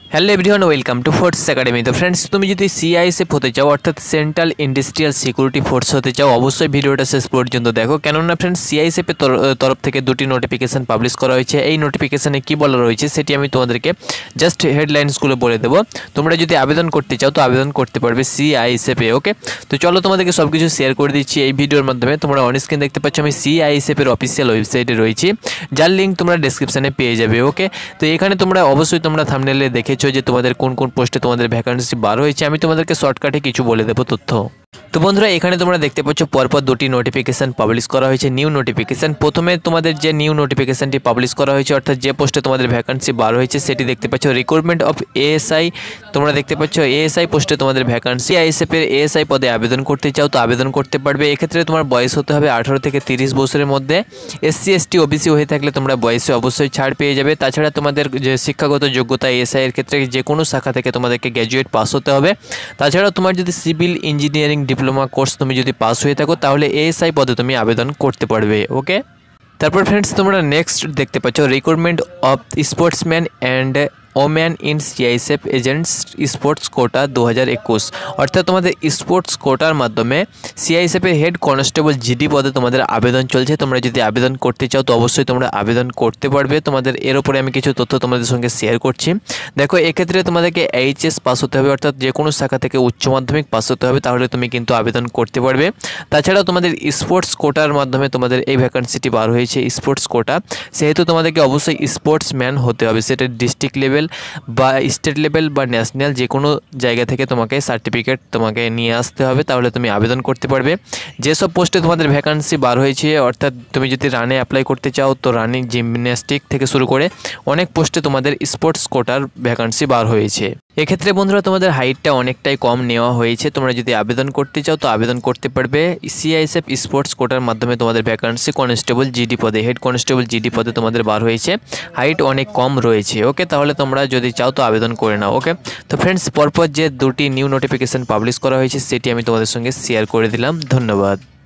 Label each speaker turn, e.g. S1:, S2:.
S1: Hello everyone, welcome to force academy. তো friends, তুমি যদি সিআইএসএফ হতে চাও অর্থাৎ সেন্ট্রাল ইন্ডাস্ট্রিয়াল সিকিউরিটি ফোর্স হতে চাও, অবশ্যই ভিডিওটা শেষ পর্যন্ত দেখো। কেননা ফ্রেন্ডস, সিআইএসএফের তরফ থেকে দুটি নোটিফিকেশান পাবলিশ করা হয়েছে। এই নোটিফিকেশানে কী বলা রয়েছে সেটি আমি তোমাদেরকে জাস্ট হেডলাইন্সগুলো বলে দেবো। তোমরা যদি আবেদন করতে চাও তো আবেদন করতে পারবে সিআইএসএফে। ওকে, তো চলো তোমাদেরকে সব কিছু শেয়ার করে দিচ্ছি এই ভিডিওর মাধ্যমে। তোমরা অন স্ক্রিন দেখতে পাচ্ছ আমি সিআইএসএফের অফিসিয়াল ওয়েবসাইটে রয়েছি, যার লিঙ্ক তোমরা ডেসক্রিপশানে পেয়ে যাবে। ওকে, তো এখানে তোমরা অবশ্যই থাম্বনেলে দেখেছো যে তোমাদের কোন কোন পোস্টে তোমাদের ভ্যাকান্সি বার হয়েছে। আমি তোমাদেরকে শর্টকাটে কিছু বলে দেবো তথ্য। তো বন্ধুরা, এখানে তোমরা দেখতে পাচ্ছ পরপর দুটি নোটিফিকেশান পাবলিশ করা হয়েছে, নিউ নোটিফিকেশান। প্রথমে তোমাদের যে নিউ নোটিফিকেশানটি পাবলিশ করা হয়েছে অর্থাৎ যে পোস্টে তোমাদের ভ্যাকান্সি বার হয়েছে সেটি দেখতে পাচ্ছ রিক্রুটমেন্ট অফ এএসআই। তোমরা দেখতে পাচ্ছ এএসআই পোস্টে তোমাদের ভ্যাকান্সি। আইএসএফের এএসআই পদে আবেদন করতে চাও তো আবেদন করতে পারবে। এক্ষেত্রে তোমার বয়স হতে হবে 18 থেকে 30 বছরের মধ্যে। এসসি এসটি ওবিসি হয়ে থাকলে তোমরা বয়সে অবশ্যই ছাড় পেয়ে যাবে। তাছাড়া তোমাদের যে শিক্ষাগত যোগ্যতা এএসআই এর ক্ষেত্রে যে কোনো শাখা থেকে তোমাদেরকে গ্র্যাজুয়েট পাস হতে হবে। তাছাড়া তোমার যদি সিভিল ইঞ্জিনিয়ারিং ডিপ্লোমা কোর্স তুমি যদি পাস হয়ে থাকো তাহলে এএসআই পদে তুমি আবেদন করতে পারবে। ওকে, তারপর ফ্রেন্ডস তোমরা নেক্সট দেখতে পাচ্ছ recruitment of sportsman and woman in CISF agents sports quota 2021। অর্থাৎ তোমাদের স্পোর্টস কোটার মাধ্যমে সিআইএসএফের হেড কনস্টেবল জিডি পদে তোমাদের আবেদন চলছে। তোমরা যদি আবেদন করতে চাও তো অবশ্যই তোমরা আবেদন করতে পারবে। তোমাদের এর উপরে আমি কিছু তথ্য তোমাদের সঙ্গে শেয়ার করছি। দেখো, এক্ষেত্রে তোমাদেরকে এইচএস পাস হতে হবে অর্থাৎ যে কোনো শাখা থেকে উচ্চ মাধ্যমিক পাস হতে হবে, তাহলে তুমি কিন্তু আবেদন করতে পারবে। তাছাড়াও তোমাদের স্পোর্টস কোটার মাধ্যমে তোমাদের এই ভ্যাকান্সিটি বার হয়েছে স্পোর্টস কোটা, সেহেতু তোমাদেরকে অবশ্যই স্পোর্টসম্যান হতে হবে। সেটা ডিস্ট্রিক্ট লেভেল বা স্টেট লেভেল বা ন্যাশনাল যে কোনো জায়গা থেকে তোমাকে সার্টিফিকেট তোমাকে নিয়ে আসতে হবে, তাহলে তুমি আবেদন করতে পারবে। যেসব পোস্টে তোমাদের ভ্যাকান্সি বার হয়েছে অর্থাৎ তুমি যদি রানে অ্যাপ্লাই করতে চাও তো রানিং, জিমন্যাস্টিক থেকে শুরু করে অনেক পোস্টে তোমাদের স্পোর্টস কোটার ভ্যাকান্সি বার হয়েছে। এক্ষেত্রে বন্ধুরা তোমাদের হাইটটা অনেকটাই কম নেওয়া হয়েছে। তোমরা যদি আবেদন করতে চাও তো আবেদন করতে পারবে। সিআইএসএফ স্পোর্টস কোটার মাধ্যমে তোমাদের ভ্যাকান্সি কনস্টেবল জিডি পদে, হেড কনস্টেবল জিডি পদে তোমাদের বার হয়েছে। হাইট অনেক কম রয়েছে। ওকে, তাহলে তোমরা যদি চাও তো আবেদন করে নাও। ওকে, তো ফ্রেন্ডস, পরপর যে দুটি নিউ নোটিফিকেশান পাবলিশ করা হয়েছে সেটি আমি তোমাদের সঙ্গে শেয়ার করে দিলাম। ধন্যবাদ।